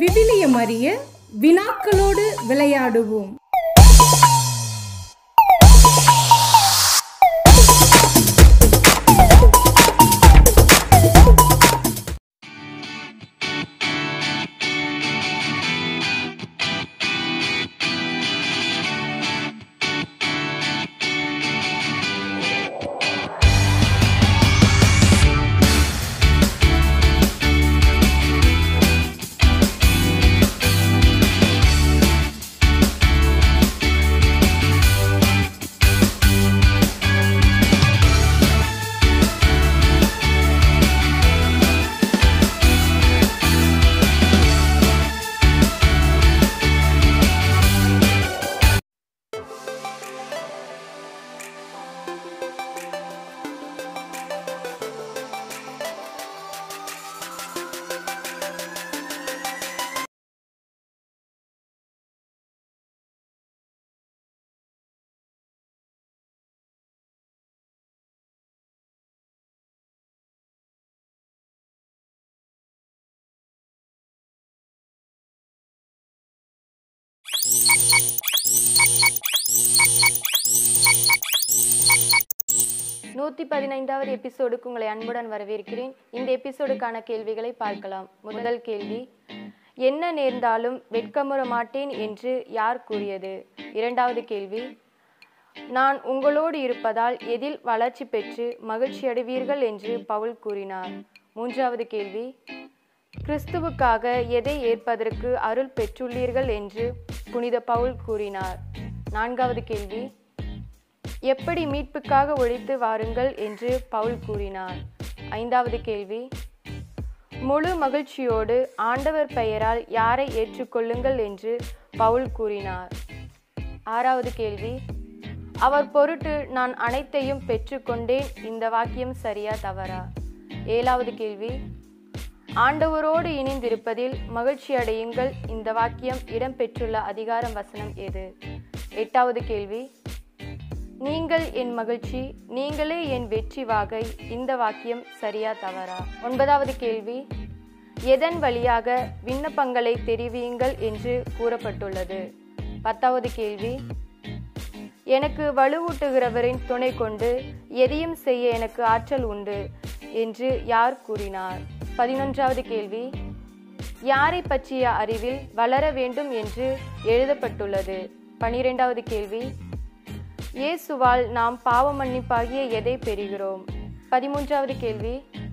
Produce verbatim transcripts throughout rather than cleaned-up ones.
விவிலியம் அறிய வினாக்களோடு விளையாடுவோம். நூற்றி பதினைந்தாவது எபிசோடுக்கு உங்களை அன்புடன் வரவேற்கிறேன். இந்த எபிசோடுக்கான கேள்விகளை பார்க்கலாம். முதல் கேள்வி, என்ன நேர்ந்தாலும் வெட்கமுற மாட்டேன் என்று யார் கூறியது? இரண்டாவது கேள்வி, நான் உங்களோடு இருப்பதால் எதில் வளர்ச்சி பெற்று மகிழ்ச்சி அடைவீர்கள் என்று பவுல் கூறினார்? மூன்றாவது கேள்வி, கிறிஸ்துவுக்காக எதை ஏற்பதற்கு அருள் பெற்றுள்ளீர்கள் என்று புனித பவுல் கூறினார்? நான்காவது கேள்வி, எப்படி மீட்புக்காக ஒழித்து வாருங்கள் என்று பவுல் கூறினார்? ஐந்தாவது கேள்வி, முழு மகிழ்ச்சியோடு ஆண்டவர் பெயரால் யாரை ஏற்றுக்கொள்ளுங்கள் என்று பவுல் கூறினார்? ஆறாவது கேள்வி, அவர் பொருட்டு நான் அனைத்தையும் பெற்றுக்கொண்டேன், இந்த வாக்கியம் சரியா தவறா? ஏழாவது கேள்வி, ஆண்டவரோடு இணைந்திருப்பதில் மகிழ்ச்சி அடையுங்கள், இந்த வாக்கியம் இடம்பெற்றுள்ள அதிகாரம் வசனம் எது? எட்டாவது கேள்வி, நீங்கள் என் மகிழ்ச்சி, நீங்களே என் வெற்றி வாகை, இந்த வாக்கியம் சரியா தவறா? ஒன்பதாவது கேள்வி, எதன் வழியாக விண்ணப்பங்களை தெரிவியுங்கள் என்று கூறப்பட்டுள்ளது? பத்தாவது கேள்வி, எனக்கு வலுவூட்டுகிறவரின் துணை கொண்டு எதையும் செய்ய எனக்கு ஆற்றல் உண்டு என்று யார் கூறினார்? பதினொன்றாவது கேள்வி, யாரை பற்றிய அறிவில் வளர வேண்டும் என்று எழுதப்பட்டுள்ளது? பனிரெண்டாவது கேள்வி, இயேசுவால் நாம் பாவ மன்னிப்பாகிய எதை பெறுகிறோம்? பதிமூன்றாவது கேள்வி,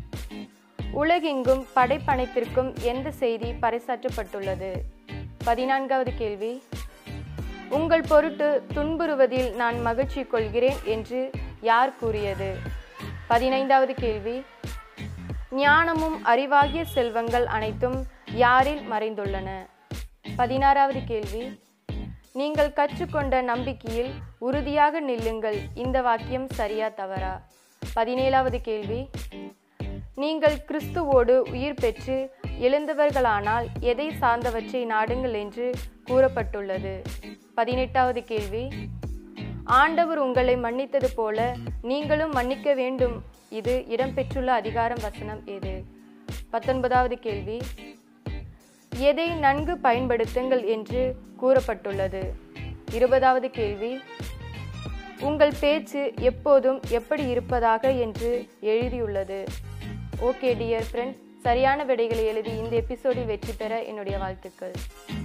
உலகெங்கும் படைப்பனைத்திற்கும் எந்த செய்தி பறைசாற்றப்பட்டுள்ளது? பதினான்காவது கேள்வி, உங்கள் பொருட்டு துன்புறுவதில் நான் மகிழ்ச்சி கொள்கிறேன் என்று யார் கூறியது? பதினைந்தாவது கேள்வி, ஞானமும் அறிவாகிய செல்வங்கள் அனைத்தும் யாரில் மறைந்துள்ளன? பதினாறாவது கேள்வி, நீங்கள் கற்றுக்கொண்ட நம்பிக்கையில் உறுதியாக நில்லுங்கள், இந்த வாக்கியம் சரியா தவறா? பதினேழாவது கேள்வி, நீங்கள் கிறிஸ்துவோடு உயிர் பெற்று எழுந்தவர்களானால் எதை சார்ந்தவற்றை நாடுங்கள் என்று கூறப்பட்டுள்ளது? பதினெட்டாவது கேள்வி, ஆண்டவர் உங்களை மன்னித்தது போல நீங்களும் மன்னிக்க வேண்டும், இது இடம்பெற்றுள்ள அதிகாரம் வசனம் எது? பத்தொன்பதாவது கேள்வி, எதை நன்கு பயன்படுத்துங்கள் என்று கூறப்பட்டுள்ளது? இருபதாவது கேள்வி, உங்கள் பேச்சு எப்போதும் எப்படி இருப்பதாக என்று எழுதியுள்ளது? ஓகே டியர் ஃப்ரெண்ட், சரியான விடைகளை எழுதி இந்த எபிசோடில் வெற்றி பெற என்னுடைய வாழ்த்துக்கள்.